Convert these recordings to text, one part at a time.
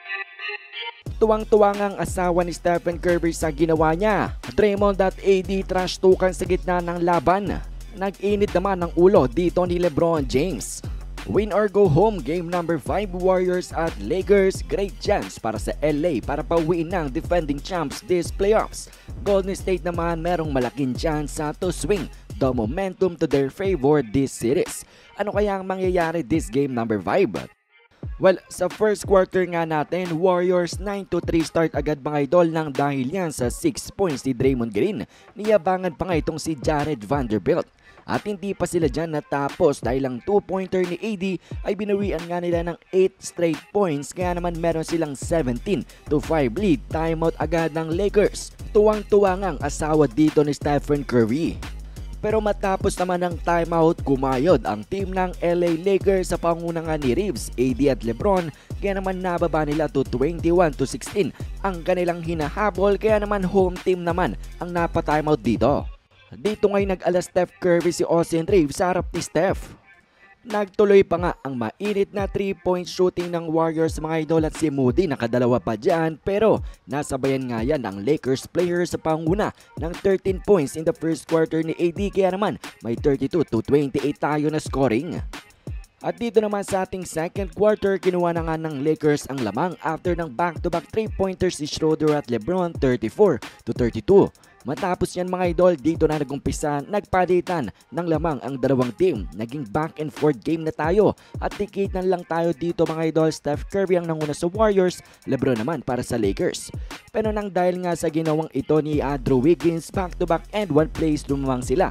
Tuwang-tuwa ngang asawa ni Stephen Curry sa ginawa niya. Draymond at AD trash talkan sa gitna ng laban. Nag-init naman ng ulo dito ni LeBron James. Win or go home, game number 5, Warriors at Lakers. Great chance para sa LA para pauwiin ng defending champs this playoffs. Golden State naman merong malaking chance to swing the momentum to their favor this series. Ano kaya ang mangyayari this game number 5? Well, sa first quarter nga natin, Warriors 9-3 start agad mga idol nang dahil yan sa 6 points ni Draymond Green. Niyabangan pa nga itong si Jared Vanderbilt. At hindi pa sila dyan natapos dahil ang 2-pointer ni AD ay binawian nga nila ng 8 straight points, kaya naman meron silang 17-5 lead. Timeout agad ng Lakers. Tuwang-tuwa nga ang asawa dito ni Stephen Curry. Pero matapos naman ng timeout, kumayod ang team ng LA Lakers sa pangunangan ni Reeves, AD at LeBron, kaya naman nababa nila to 21-16 ang kanilang hinahabol, kaya naman home team naman ang napa-timeout dito. Dito ngay nag-ala Steph Curry si Austin Reeves sa harap ni Steph. Nagtuloy pa nga ang mainit na 3-point shooting ng Warriors mga idol at si Moody nakadalawa pa dyan, pero nasabayan nga yan ang Lakers players sa panguna ng 13 points in the first quarter ni AD, kaya naman may 32-28 tayo na scoring. At dito naman sa ating second quarter, kinuha na nga ng Lakers ang lamang after ng back-to-back 3-pointers si Schroeder at LeBron, 34-32. Matapos yan mga idol, dito na nagumpisa, nagpalitan ng lamang ang dalawang team. Naging back and forth game na tayo at tikitan lang tayo dito mga idol. Steph Curry ang nanguna sa Warriors, LeBron naman para sa Lakers. Pero nang dahil nga sa ginawang ito ni Andrew Wiggins, back-to-back and one plays lumamang sila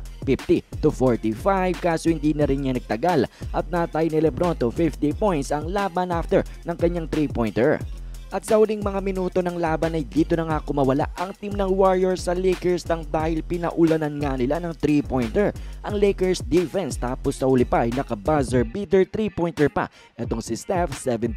50-45, kaso hindi na rin niya nagtagal at natay ni LeBron to 50 points ang laban after ng kanyang 3-pointer. At sa huling mga minuto ng laban ay dito na nga kumawala ang team ng Warriors sa Lakers nang dahil pinaulanan nga nila ng 3-pointer ang Lakers defense, tapos sa huli pa ay naka-buzzer beater 3-pointer pa etong si Steph.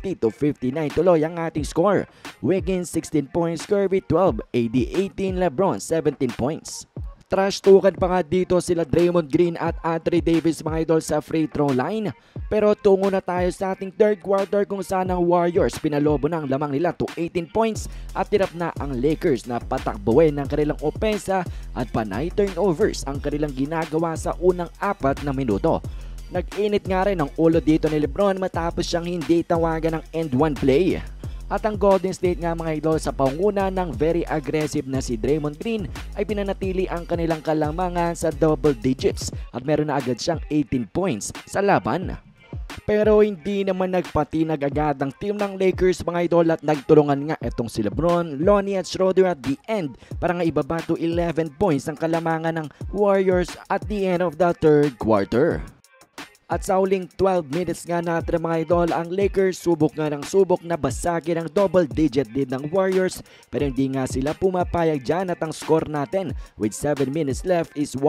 70-59 tuloy ang ating score. Wiggins 16 points, Curry 12, AD 18, LeBron 17 points. Trash talkan pa nga dito sila Draymond Green at Anthony Davis mga idol sa free throw line. Pero tungo na tayo sa ating third quarter kung saan ang Warriors pinalobo ng lamang nila to 18 points at tirap na ang Lakers na patakbuhin ng kanilang opensa at panay turnovers ang kanilang ginagawa sa unang 4 na minuto. Nag-init nga rin ang ulo dito ni LeBron matapos siyang hindi tawagan ng end one play. At ang Golden State nga mga idol sa panguna ng very aggressive na si Draymond Green ay pinanatili ang kanilang kalamangan sa double digits at meron na agad siyang 18 points sa laban. Pero hindi naman nagpatinag agad ang team ng Lakers mga idol at nagtulungan nga itong si LeBron, Lonnie at Schroeder at the end para nga ibaba to 11 points ang kalamangan ng Warriors at the end of the third quarter. At sa huling 12 minutes nga natin mga idol, ang Lakers subok nga ng subok na basagin ang double-digit lead ng Warriors, pero hindi nga sila pumapayag dyan at ang score natin with 7 minutes left is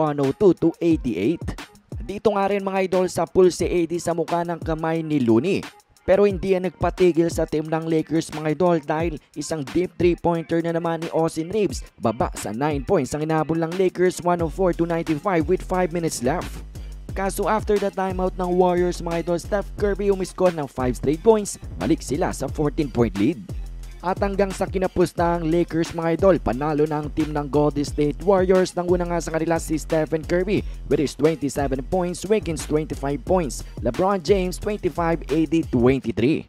102-88. Dito nga rin mga idol sa pool si AD sa mukha ng kamay ni Looney. Pero hindi yan nagpatigil sa team ng Lakers mga idol dahil isang deep 3-pointer na naman ni Austin Reeves. Baba sa 9 points ang inabol ng Lakers, 104-95 with 5 minutes left. Kaso after the timeout ng Warriors mga idol, Steph Curry umiscore ng 5 straight points, balik sila sa 14-point lead. At hanggang sa kinapos ng Lakers mga idol, panalo ng team ng Golden State Warriors. Nanguna nga sa kanila si Stephen Curry with his 27 points, Wiggins 25 points, LeBron James 25, AD 23.